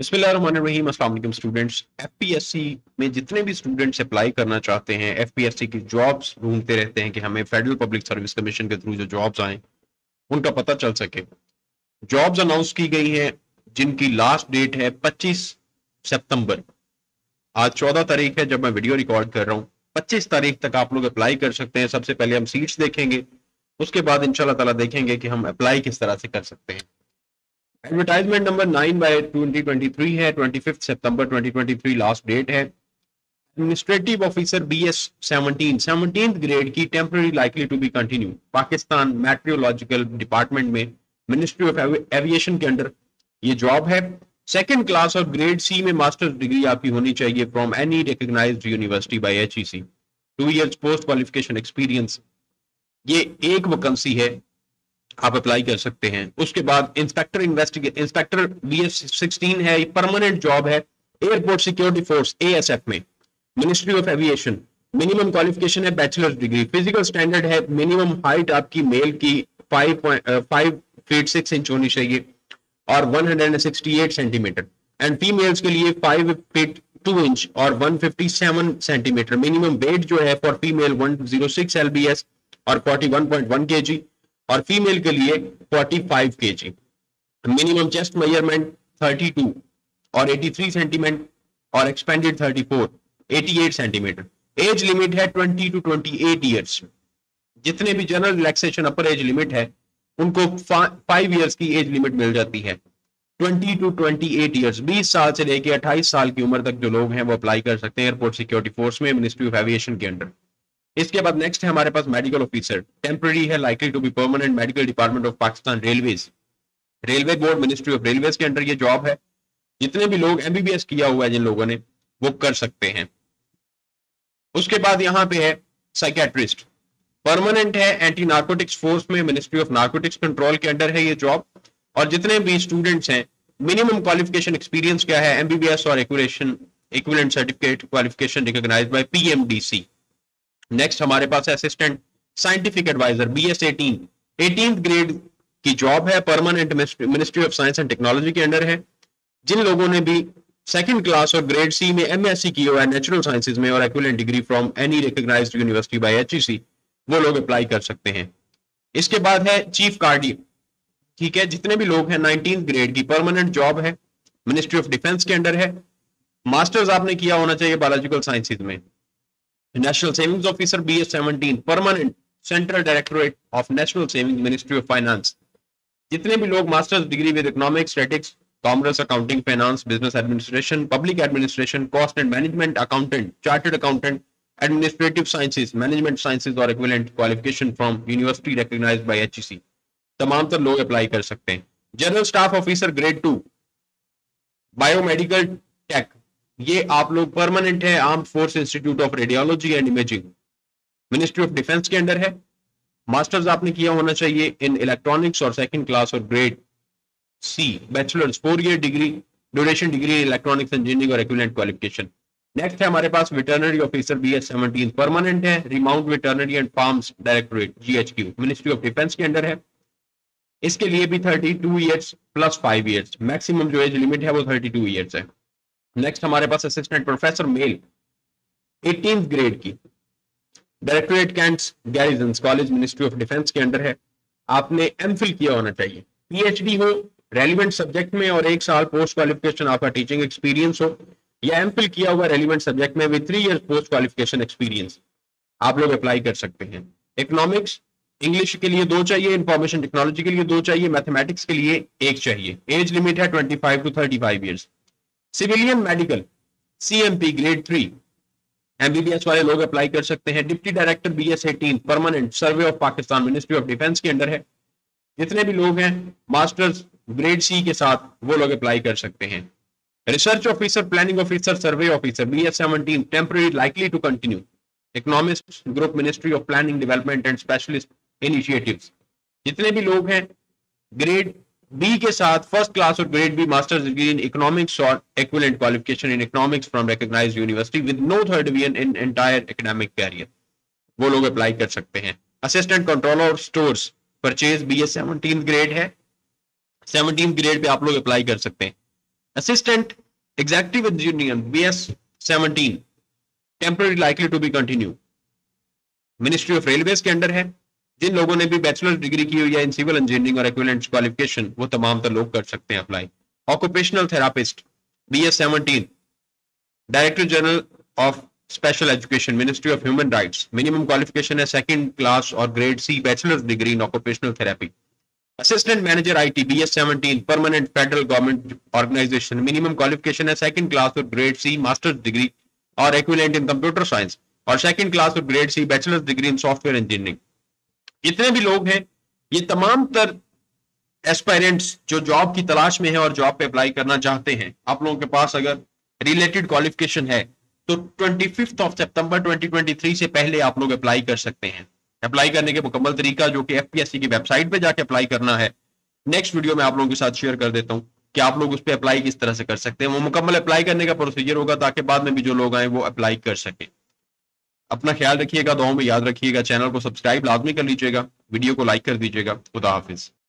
बिस्मिल्लाहिर्रहमानिर्रहीम। अस्सलाम वालेकुम स्टूडेंट्स। एफपीएससी में जितने भी स्टूडेंट्स अप्लाई करना चाहते हैं, एफपीएससी की जॉब्स ढूंढते रहते हैं कि हमें फेडरल पब्लिक सर्विस कमीशन के थ्रू जो जॉब्स आए उनका पता चल सके। जॉब्स अनाउंस की गई हैं जिनकी लास्ट डेट है 25 सितंबर। आज 14 तारीख है जब मैं वीडियो रिकॉर्ड कर रहा हूँ। 25 तारीख तक आप लोग अप्लाई कर सकते हैं। सबसे पहले हम सीट्स देखेंगे, उसके बाद इंशाल्लाह ताला देखेंगे कि हम अप्लाई किस तरह से कर सकते हैं। एडवर्टाइजमेंट नंबर 9 बाय 2023 है। 25 सितंबर 2023 लास्ट डेट है। Administrative officer BS 17th grade की temporary likely to be continue. Pakistan meteorological department में मिनिस्ट्री ऑफ एविएशन के अंडर ये जॉब है। सेकंड क्लास और ग्रेड सी में मास्टर्स डिग्री आपकी होनी चाहिए from any recognised university by HEC. 2 years post qualification experience. ये एक वैकेंसी है, आप अप्लाई कर सकते हैं। उसके बाद इंस्पेक्टर बीएस 16 है, परमानेंट जॉब है एयरपोर्ट सिक्योरिटी फोर्स एएसएफ में, ministry of aviation. Minimum qualification है बैचलर्स डिग्री। फिजिकल स्टैंडर्ड है मिनिमम हाइट आपकी मेल की 5 फीट 6 इंच होनी चाहिए और 168 सेंटीमीटर, एंड फीमेल्स के लिए 5 फीट 2 इंच और 157 सेंटीमीटर। मिनिमम वेट जो है फॉर फीमेल 106 lbs और 41.1 kg, और फीमेल के लिए 45 kg। मिनिमम चेस्ट मेजरमेंट 32 और 83 सेंटीमीटर और एक्सपेंडेड 88 सेंटीमीटर। एज लिमिट है 20 to 28 ईयर्स। जितने भी general relaxation upper age limit है उनको 5 ईयर्स की एज लिमिट मिल जाती है। 20 to 28 ईयर्स, 20 साल से लेकर 28 साल की उम्र तक जो लोग हैं वो अप्लाई कर सकते हैं एयरपोर्ट सिक्योरिटी फोर्स में, मिनिस्ट्री ऑफ एविएशन के अंडर। इसके बाद नेक्स्ट है हमारे पास मेडिकल ऑफिसर। टेम्पररी है, likely to be permanent, medical department of Pakistan railways, railway board, ministry of railways के अंडर ये जॉब है। जितने भी लोग एमबीबीएस किया हुआ है जिन लोगों ने, वो कर सकते हैं। उसके बाद यहाँ पे है साइकेट्रिस्ट, परमानेंट है एंटी नार्कोटिक्स फोर्स में, मिनिस्ट्री ऑफ नार्कोटिक्स कंट्रोल के अंडर है ये जॉब। और जितने भी स्टूडेंट्स हैं, मिनिमम क्वालिफिकेशन एक्सपीरियंस क्या है, एमबीबीएस और equivalent certificate qualification recognised by PMDC. Next हमारे पास assistant scientific adviser BS 18th grade की जॉब है, permanent, ministry of science and technology के अंडर है। जिन लोगों ने भी सेकंड क्लास और ग्रेड सी में एमएससी की हुआ है नेचुरल साइंसेज में और equivalent degree from any recognised university by HEC, वो लोग अप्लाई कर सकते हैं। इसके बाद है चीफ गार्डियन, ठीक है। जितने भी लोग हैं 19th ग्रेड की परमानेंट जॉब है, मिनिस्ट्री ऑफ डिफेंस के अंडर है। मास्टर्स आपने किया होना चाहिए बायोलॉजिकल साइंसेज में। National savings officer BS 17 permanent, central directorate of national saving, ministry of finance. जितने भी लोग masters degree with economics, statics, commerce, accounting, finance, business administration, public administration, cost and management, accountant, chartered accountant, administrative sciences, management sciences और equivalent qualification from university recognised by HEC, तमाम तर लोग apply कर सकते हैं। General staff officer grade 2 biomedical tech, ये आप लोग परमानेंट है, armed force institute of radiology and imaging, ministry of defence के अंडर है। मास्टर्स आपने किया होना चाहिए इन इलेक्ट्रॉनिक्स और सेकंड क्लास और grade C, bachelors 4 year degree, duration degree electronics engineering और इक्विवेलेंट क्वालिफिकेशन। नेक्स्ट है हमारे पास वेटरनरी ऑफिसर बीएस 17 परमानेंट है, remount veterinary and farms directorate GHQ, ministry of defence के अंडर है। इसके लिए भी 32 ईयर्स प्लस 5 ईयर्स, मैक्सिमम जो एज लिमिट है वो 32 ईयर्स है। नेक्स्ट हमारे पास assistant professor male 18th grade की, directorate cantts garrison college, ministry of defence के अंडर है। आपने एमफिल किया होना चाहिए, पीएचडी हो रेलिवेंट सब्जेक्ट में और 1 साल पोस्ट क्वालिफिकेशन आपका टीचिंग एक्सपीरियंस हो, या एमफिल किया हुआ रेलिवेंट सब्जेक्ट में with 3 years post qualification experience, आप लोग अप्लाई कर सकते हैं। इकोनॉमिक्स, इंग्लिश के लिए 2 चाहिए, इंफॉर्मेशन टेक्नोलॉजी के लिए 2 चाहिए, मैथमेटिक्स के लिए 1 चाहिए। एज लिमिट है 25 to 35 years. Civilian medical CMP grade 3 MBBS वाले लोग अप्लाई कर सकते हैं। Deputy director BS 18 permanent, survey of Pakistan, ministry of defence के अंडर है। जितने भी लोग हैं मास्टर्स ग्रेड सी के साथ, वो लोग अप्लाई कर सकते हैं। Research officer, planning officer, survey officer BS 17 temporary likely to continue, economics group, ministry of planning development and specialist initiatives. जितने भी लोग हैं ग्रेड बी के साथ फर्स्ट क्लास और grade B masters degree in economics और equivalent qualification in economics from recognised university with no third division in entire academic career, वो लोग अप्लाई कर सकते हैं। Assistant controller stores purchase BS 17 grade है, 17 ग्रेड पे आप लोग अप्लाई कर सकते हैं। Assistant executive engineer BS17 temporary likely to be continue, ministry of railways के अंडर है। जिन लोगों ने भी बैचलर डिग्री की हुई है इन सिविल इंजीनियरिंग और इक्विवेलेंट क्वालिफिकेशन, वो तमाम तर लोग कर सकते हैं apply. Occupational therapist BS17 director general of special education, ministry of human rights, minimum qualification है सेकंड क्लास और grade C bachelor degree in occupational therapy. Assistant manager IT BS17 permanent federal government organisation, minimum qualification है second class और grade C masters degree और equivalent in computer science और second class और grade C bachelor degree in software engineering. जितने भी लोग हैं ये तमाम तर एस्पायरेंट्स जो जॉब की तलाश में है और जॉब पे अप्लाई करना चाहते हैं, आप लोगों के पास अगर रिलेटेड क्वालिफिकेशन है तो 25 सितंबर 2023 से पहले आप लोग अप्लाई कर सकते हैं। अप्लाई करने के मुकम्मल तरीका जो कि FPSC की वेबसाइट पे जाके अप्लाई करना है, नेक्स्ट वीडियो में आप लोगों के साथ शेयर कर देता हूं कि आप लोग उस पर अप्लाई किस तरह से कर सकते हैं। वो मुकम्मल अप्लाई करने का प्रोसीजर होगा ताकि बाद में भी जो लोग आए वो अप्लाई कर सके। अपना ख्याल रखिएगा, दुआओं में याद रखिएगा, चैनल को सब्सक्राइब लाजमी कर लीजिएगा, वीडियो को लाइक कर दीजिएगा। खुदा हाफिज।